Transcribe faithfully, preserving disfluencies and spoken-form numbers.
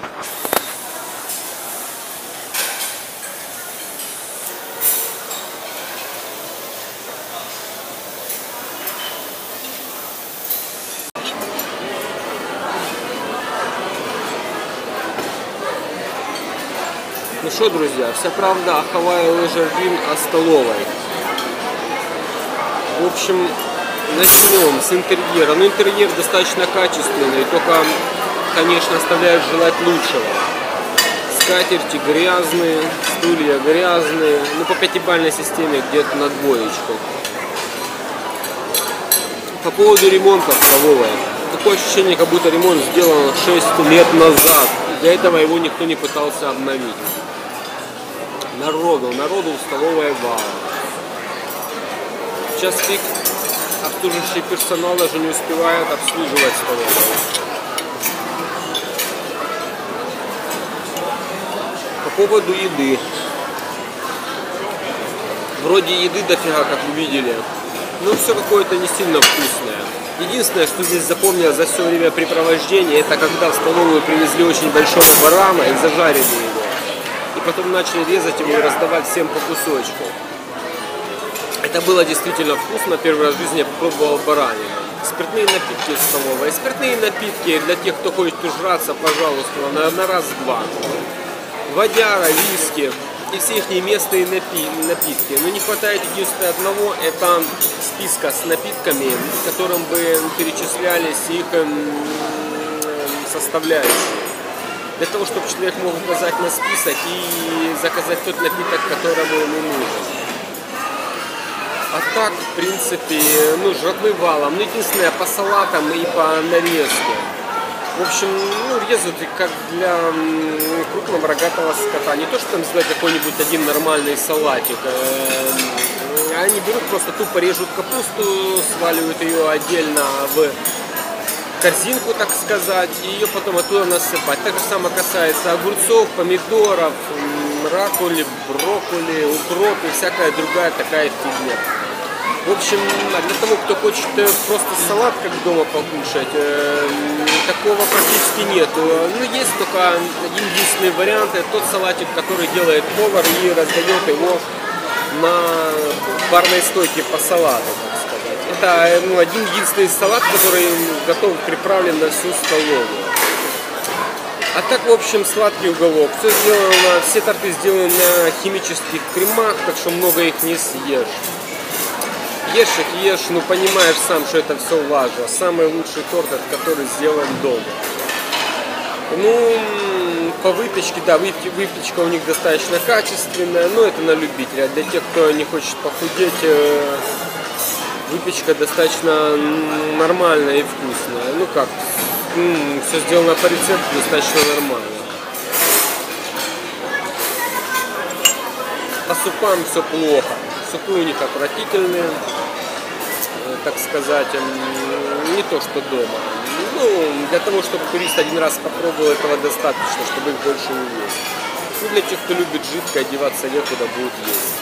Ну что, друзья, вся правда о Hawaii Leisure Green, о столовой. В общем, начнем с интерьера. Ну, интерьер достаточно качественный, только, конечно, оставляет желать лучшего. Скатерти грязные, стулья грязные. Ну, по пятибалльной системе где-то на двоечку. По поводу ремонта в столовой. Такое ощущение, как будто ремонт сделан шесть лет назад. Для этого его никто не пытался обновить. Народу, народу в столовой вау. В час пик обслуживающий персонал даже не успевает обслуживать столовую. По поводу еды. Вроде еды дофига, как вы видели, но все какое-то не сильно вкусное. Единственное, что здесь запомнил за все время препровождения, это когда в столовую привезли очень большого барана и зажарили его. И потом начали резать его и раздавать всем по кусочку. Это было действительно вкусно. Первый раз в жизни я попробовал баранину. Спиртные напитки в столовой. Спиртные напитки для тех, кто хочет ужраться, пожалуйста, на, на раз-два. Водяра, виски и все их местные напитки. Но не хватает единственного одного, это списка с напитками, которым бы перечислялись их составляющие. Для того, чтобы человек мог указать на список и заказать тот напиток, которому ему нужен. А так, в принципе, ну, жратвы валом. Ну, единственное, по салатам и по нарезке. В общем, ну, резают как для крупного рогатого скота. Не то, что там сделать какой-нибудь один нормальный салатик. Они берут, просто тупо режут капусту, сваливают ее отдельно в корзинку, так сказать, и ее потом оттуда насыпать. Так же самое касается огурцов, помидоров, ракули, брокколи, укроп и всякая другая такая фигня. В общем, для того, кто хочет просто салат как дома покушать, такого практически нет. Ну, есть только один единственный вариант, это тот салатик, который делает повар и раздает его на барной стойке по салату, так сказать. Это, ну, один единственный салат, который готов, приправлен на всю столовую. А так, в общем, сладкий уголок. Все сделано, все торты сделаны на химических кремах, так что много их не съешь. Ешь их, ешь, ну понимаешь сам, что это все важно. Самый лучший торт, который сделан дома. Ну, по выпечке, да, выпечка у них достаточно качественная, но это на любителя. Для тех, кто не хочет похудеть, выпечка достаточно нормальная и вкусная. Ну как, все сделано по рецепту, достаточно нормально. По супам все плохо. Супы у них отвратительные, так сказать, не то что дома. Ну, для того, чтобы турист один раз попробовал, этого достаточно, чтобы их больше не есть. Ну, для тех, кто любит жидко, одеваться некуда, будет есть.